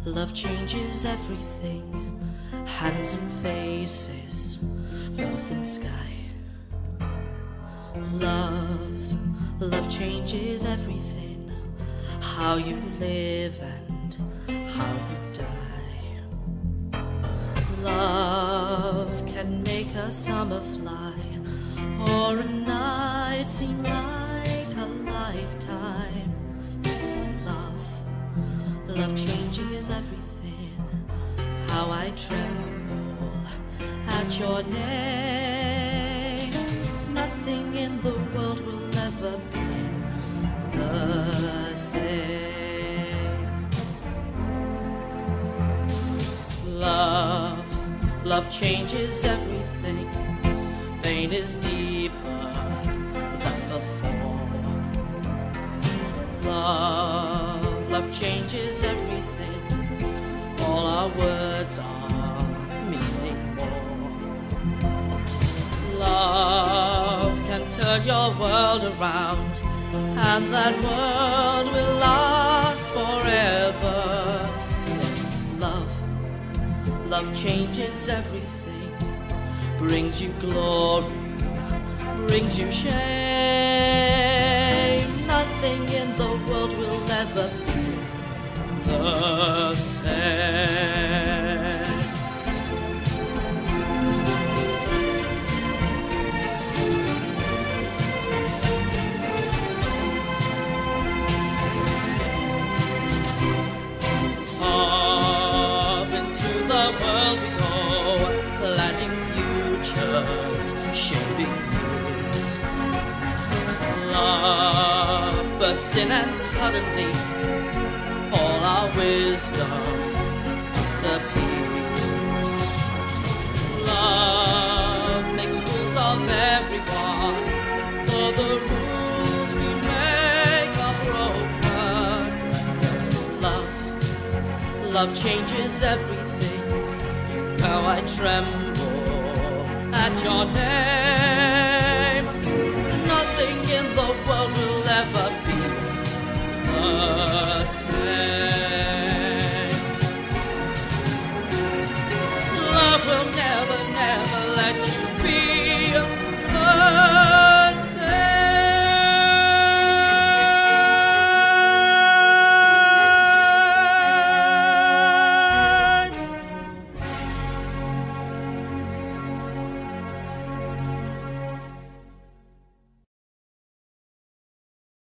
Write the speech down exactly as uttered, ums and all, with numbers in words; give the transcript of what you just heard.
Love changes everything, hands and faces, earth and sky. Love, love changes everything, how you live and how you die. Love can make a summer fly, or a night seem like a lifetime. Yes, love, love changes everything, how I tremble at your name. Nothing in the world will ever be the same. Love, love changes everything. Pain is deeper than before. Love, love changes everything. All our words are meaning more. Love can turn your world around, and that world will last forever. Yes, love, love changes everything, brings you glory, brings you shame. Nothing in the world will ever be the same. Off into the world we go, planning futures, shaping years. Love bursts in and suddenly all our wisdom disappears. Love makes fools of everyone, though the rules we make are broken. Yes, love, love changes everything, how I tremble at your name.